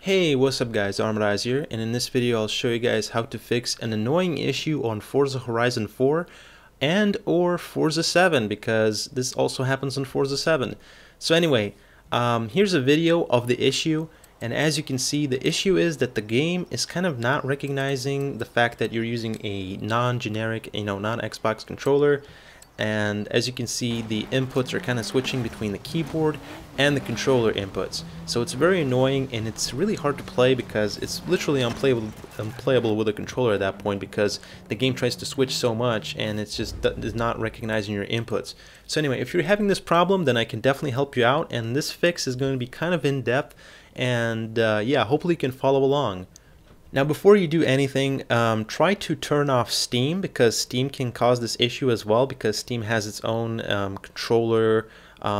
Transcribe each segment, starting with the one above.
Hey, what's up guys, Armadyz here, and in this video I'll show you guys how to fix an annoying issue on Forza Horizon 4 and or Forza 7, because this also happens on Forza 7. So anyway, here's a video of the issue, and as you can see, the issue is that the game is kind of not recognizing the fact that you're using a non-generic, non-Xbox controller. And as you can see, the inputs are kind of switching between the keyboard and the controller inputs. So it's very annoying, and it's really hard to play because it's literally unplayable with a controller at that point, because the game tries to switch so much and it's just is not recognizing your inputs. So anyway, if you're having this problem, then I can definitely help you out, and this fix is going to be kind of in depth, and yeah, hopefully you can follow along. Now before you do anything, try to turn off Steam, because Steam can cause this issue as well, because Steam has its own controller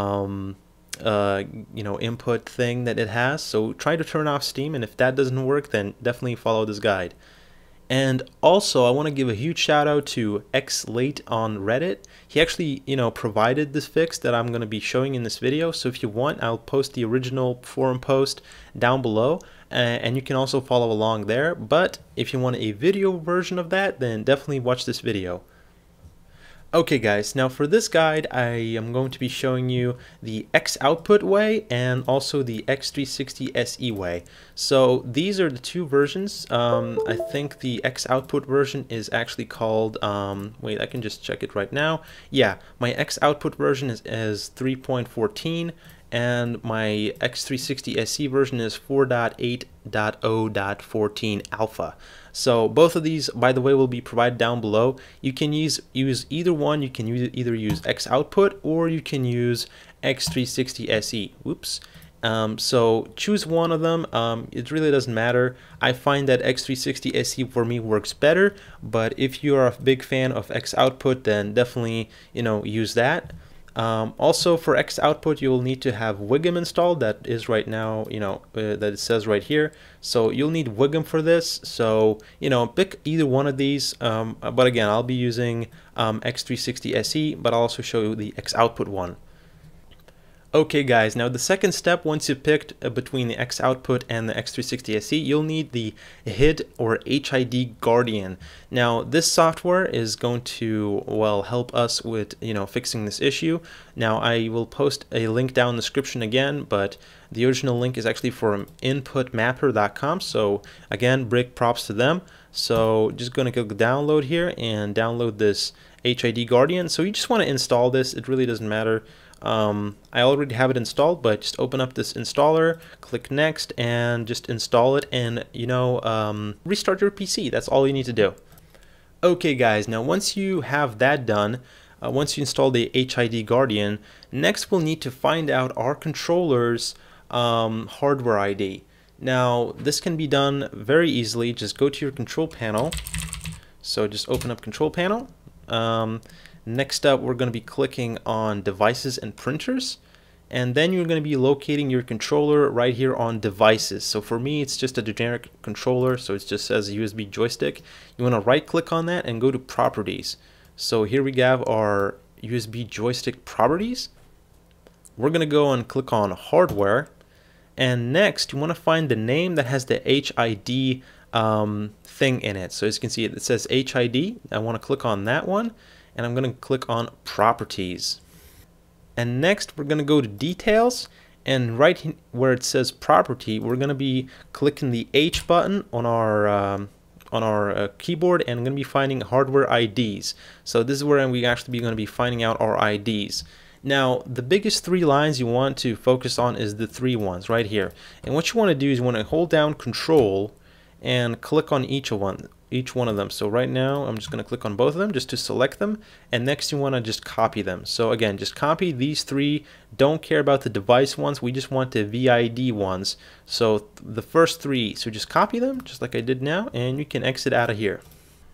input thing that it has. So try to turn off Steam, and if that doesn't work, then definitely follow this guide. And also, I want to give a huge shout out to XOutput on Reddit. He actually, provided this fix that I'm going to be showing in this video. So if you want, I'll post the original forum post down below, and you can also follow along there. But if you want a video version of that, then definitely watch this video. Okay guys, now for this guide I am going to be showing you the XOutput way and also the X360 SE way. So these are the two versions. I think the XOutput version is actually called, wait, I can just check it right now. Yeah, my XOutput version is 3.14, and my X360 SE version is 4.8.0.14 alpha. So both of these, by the way, will be provided down below. You can use either one. You can either use XOutput or you can use X360 SE. Whoops. So choose one of them. It really doesn't matter. I find that X360 SE for me works better, but if you are a big fan of XOutput, then definitely use that. Also for XOutput, you will need to have Wigem installed. That is right now, that it says right here. So you'll need Wigem for this. So, pick either one of these. But again, I'll be using X360 SE, but I'll also show you the XOutput one. Okay guys, now the second step, once you picked between the XOutput and the X360 SE, you'll need the HID or HIDGuardian. Now this software is going to, well, help us with fixing this issue. Now I will post a link down in the description again, but the original link is actually from inputmapper.com. So again, big props to them. So just going to go download here and download this HIDGuardian. So you just want to install this. It really doesn't matter. I already have it installed, but just open up this installer, click next, and just install it, and restart your PC. That's all you need to do. Okay guys, now once you have that done, once you install the HIDGuardian, next we'll need to find out our controller's hardware ID. Now this can be done very easily. Just go to your control panel. So just open up control panel. Next up, we're going to be clicking on devices and printers, and then you're going to be locating your controller right here on devices. So for me, it's just a generic controller, so it just says USB joystick. You want to right click on that and go to properties. So here we have our USB joystick properties. We're going to go and click on hardware, and next you want to find the name that has the HID thing in it. So as you can see, it says HID. I want to click on that one, and I'm going to click on properties. And next we're going to go to details, and right where it says property, we're going to be clicking the H button on our keyboard, and I'm going to be finding hardware IDs. So this is where we actually going to be finding out our IDs. Now the biggest three lines you want to focus on is the three ones right here. And what you want to do is you want to hold down Control and click on each one of them. So right now I'm just going to click on both of them just to select them, and next you want to just copy them. So again, just copy these three. Don't care about the device ones, we just want the VID ones. So the first three, so just copy them just like I did now, and you can exit out of here.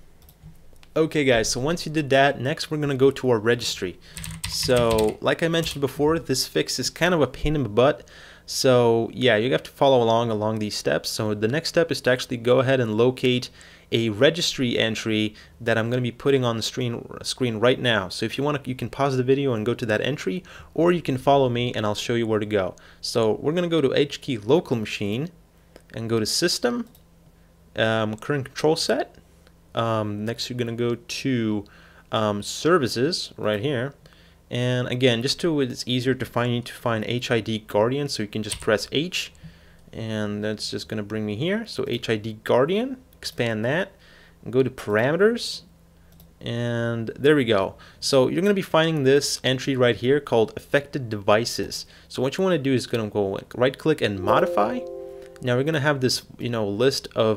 Okay guys, so once you did that, next we're going to go to our registry. So like I mentioned before, this fix is kind of a pain in the butt. So yeah, you have to follow along these steps. So the next step is to actually go ahead and locate a registry entry that I'm going to be putting on the screen right now. So if you want to, you can pause the video and go to that entry, or you can follow me and I'll show you where to go. So we're going to go to HKey local machine, and go to System, Current Control Set. Next you're going to go to Services right here. And again, just so it's easier to find, you need to find HIDGuardian, so you can just press H, and that's just going to bring me here. So HIDGuardian, expand that, and go to Parameters, and there we go. So you're going to be finding this entry right here called Affected Devices. So what you want to do is going to go right click and modify. Now we're going to have this list of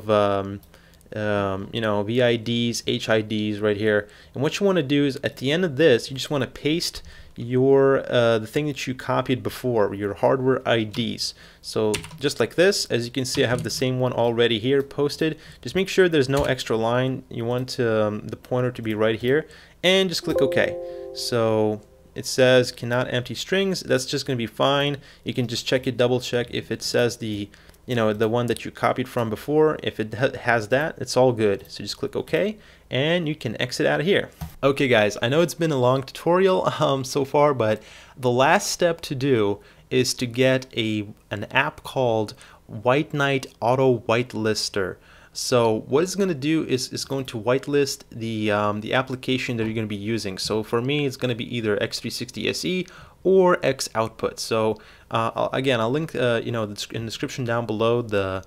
VIDs, HIDs right here, and what you want to do is at the end of this you just want to paste your the thing that you copied before, your hardware IDs. So just like this, as you can see, I have the same one already here posted. Just make sure there's no extra line. You want the pointer to be right here, and just click OK. So it says cannot empty strings. That's just going to be fine. You can just check it, double check if it says the one that you copied from before. If it has that, it's all good. So just click OK, and you can exit out of here. Okay guys, I know it's been a long tutorial so far, but the last step to do is to get an app called WhiteKnight Auto-Whitelister. So what it's going to do is it's going to whitelist the application that you're going to be using. So for me, it's going to be either X360 SE or XOutput. So again, I'll link in the description down below the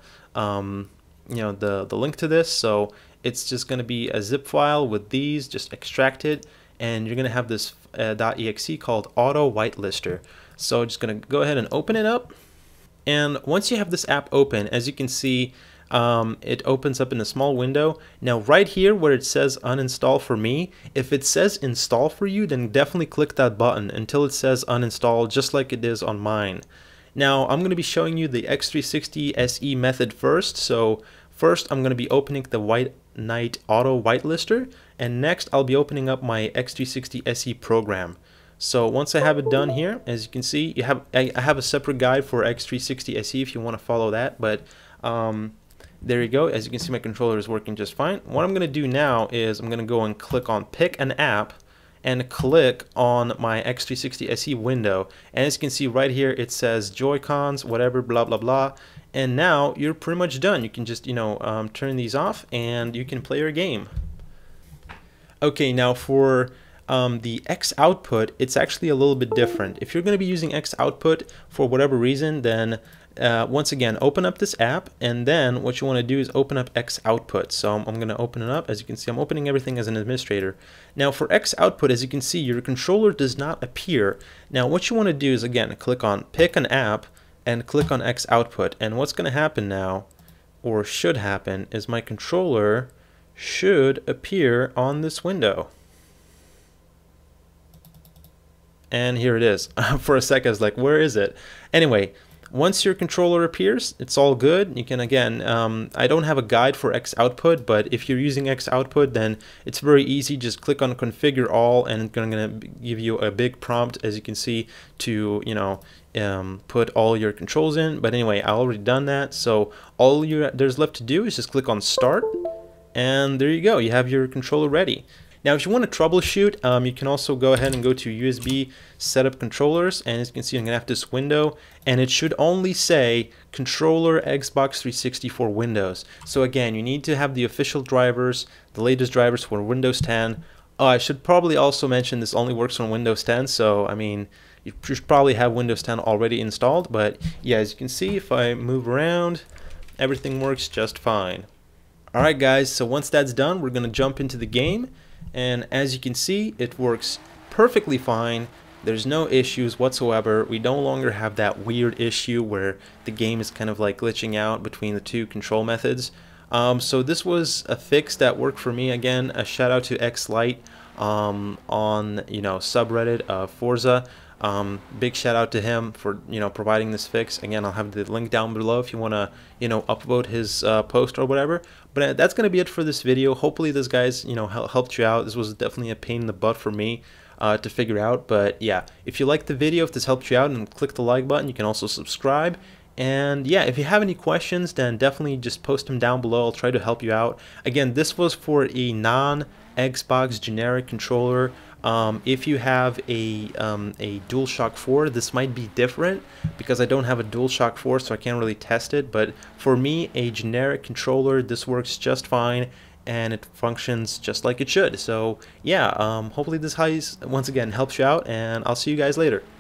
the link to this. So it's just going to be a zip file with these, just extract it, and you're going to have this .exe called Auto-Whitelister. So just going to go ahead and open it up. And once you have this app open, as you can see, it opens up in a small window. Now right here where it says uninstall for me, if it says install for you, then definitely click that button until it says uninstall, just like it is on mine. Now I'm going to be showing you the X360 SE method first. So first I'm going to be opening the WhiteKnight Auto-Whitelister, and next I'll be opening up my X360 SE program. So once I have it done here, as you can see, I have a separate guide for X360 SE if you want to follow that, but there you go. As you can see, my controller is working just fine. What I'm going to do now is I'm going to go and click on Pick an App and click on my X360 SE window. And as you can see right here, it says Joy-Cons, whatever, blah, blah, blah. And now you're pretty much done. You can just, turn these off and you can play your game. Okay, now for the XOutput, it's actually a little bit different. If you're going to be using XOutput for whatever reason, then once again, open up this app, and then what you want to do is open up XOutput. So I'm going to open it up. As you can see, I'm opening everything as an administrator. Now for XOutput, as you can see, your controller does not appear. Now what you want to do is, again, click on Pick an App and click on XOutput. And what's going to happen now, or should happen, is my controller should appear on this window. And here it is. For a second, I was like, where is it? Anyway, once your controller appears, it's all good. You can, again, I don't have a guide for XOutput, but if you're using XOutput, then it's very easy. Just click on Configure All, and it's going to give you a big prompt, as you can see, to put all your controls in. But anyway, I already done that. So all there's left to do is just click on Start, and there you go. You have your controller ready. Now, if you want to troubleshoot, you can also go ahead and go to USB Setup Controllers, and as you can see, I'm going to have this window, and it should only say Controller Xbox 360 for Windows. So again, you need to have the official drivers, the latest drivers for Windows 10. I should probably also mention this only works on Windows 10, so I mean, you should probably have Windows 10 already installed, but yeah, as you can see, if I move around, everything works just fine. Alright guys, so once that's done, we're going to jump into the game. And as you can see, it works perfectly fine. There's no issues whatsoever. We no longer have that weird issue where the game is kind of like glitching out between the two control methods. So this was a fix that worked for me. Again, a shout out to XLite on subreddit Forza. Big shout out to him for providing this fix. Again, I'll have the link down below if you want to upvote his post or whatever. But that's going to be it for this video. Hopefully this guys helped you out. This was definitely a pain in the butt for me to figure out, but yeah, if you liked the video, if this helped you out, and click the like button. You can also subscribe. And yeah, if you have any questions, then definitely just post them down below. I'll try to help you out. Again, this was for a non-Xbox generic controller. If you have a DualShock 4, this might be different because I don't have a DualShock 4, so I can't really test it. But for me, a generic controller, this works just fine, and it functions just like it should. So yeah, hopefully this once again helps you out, and I'll see you guys later.